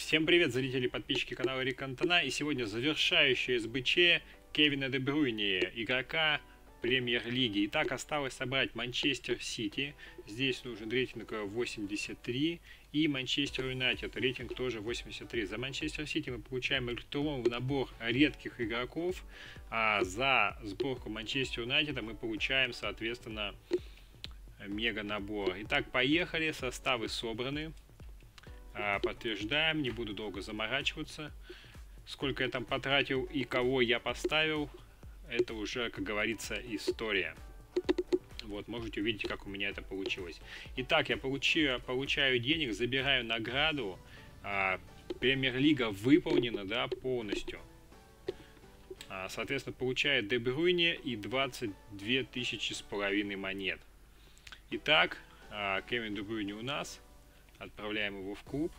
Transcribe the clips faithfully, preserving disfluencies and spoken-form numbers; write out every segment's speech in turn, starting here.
Всем привет, зрители и подписчики канала Эрик Кантона. И сегодня завершающий СБЧ Кевина Де Брюйне, игрока Премьер-лиги. Итак, осталось собрать Манчестер Сити. Здесь нужен рейтинг восемьдесят три. И Манчестер Юнайтед. Рейтинг тоже восемьдесят три. За Манчестер Сити мы получаем электронный набор редких игроков. А за сборку Манчестер Юнайтеда мы получаем, соответственно, мега набор. Итак, поехали. Составы собраны. Подтверждаем, не буду долго заморачиваться. Сколько я там потратил и кого я поставил, это уже, как говорится, история. Вот, можете увидеть, как у меня это получилось. Итак, я получаю, получаю денег, забираю награду. А, Премьер-лига выполнена, да, полностью. А, соответственно, получаю Де Брюйне и двадцать две тысячи с половиной монет. Итак, а, Кевин Де Брюйне у нас. Отправляем его в клуб.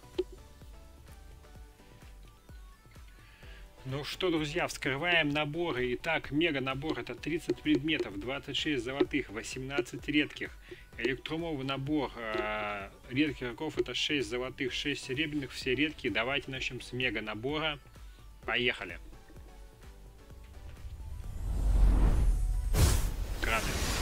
Ну что, друзья, вскрываем наборы. Итак, мега набор — это тридцать предметов, двадцать шесть золотых, восемнадцать редких. Электромовый набор э, редких игроков — это шесть золотых, шесть серебряных, все редкие. Давайте начнем с мега набора. Поехали. Краны.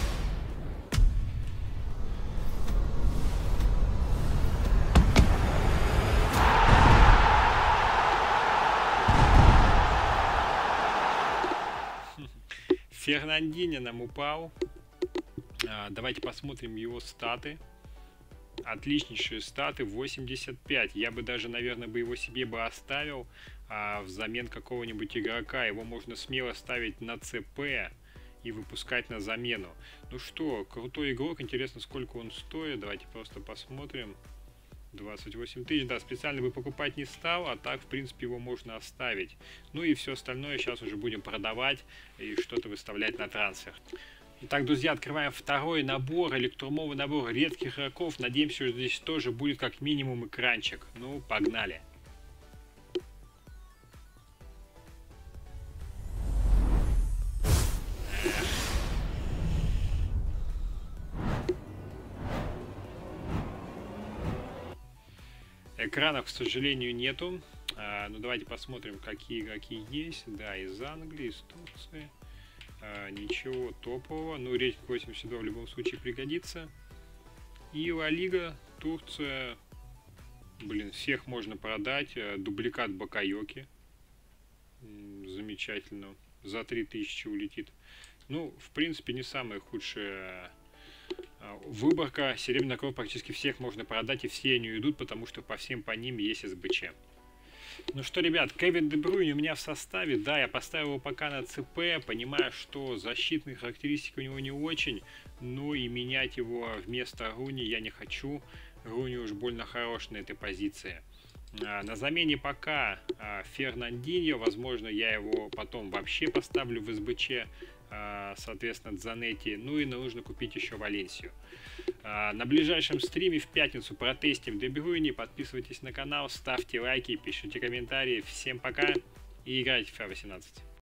Фернандинho нам упал. А, давайте посмотрим его статы. Отличнейшие статы, восемьдесят пять. Я бы даже, наверное, бы его себе бы оставил а, взамен какого-нибудь игрока. Его можно смело ставить на ЦП и выпускать на замену. Ну что, крутой игрок. Интересно, сколько он стоит. Давайте просто посмотрим. двадцать восемь тысяч, да, специально бы покупать не стал, а так, в принципе, его можно оставить. Ну и все остальное сейчас уже будем продавать и что-то выставлять на трансфер. Итак, друзья, открываем второй набор, электромовый набор редких игроков. Надеемся, что здесь тоже будет как минимум экранчик. Ну, погнали. Экранов, к сожалению, нету. А, ну, давайте посмотрим, какие игроки есть. Да, из Англии, из Турции. А, ничего топового. Ну, рейтинг восемьдесят два в любом случае пригодится. И Ла Лига, Турция. Блин, всех можно продать. Дубликат Бакайоки. Замечательно. За три тысячи улетит. Ну, в принципе, не самая худшая выборка. Серебряных игроков практически всех можно продать, и все они уйдут, потому что по всем по ним есть СБЧ. Ну что, ребят, Кевин Де Брюйне у меня в составе. Да, я поставил его пока на ЦП, понимаю, что защитные характеристики у него не очень, но и менять его вместо Руни я не хочу. Руни уж больно хорош на этой позиции. На замене пока Фернандинho. Возможно, я его потом вообще поставлю в СБЧ, соответственно, Дзанетти. Ну и нужно купить еще Валенсию. На ближайшем стриме в пятницу протестим Де Брюйне. Подписывайтесь на канал, ставьте лайки, пишите комментарии. Всем пока и играйте в фифа восемнадцать.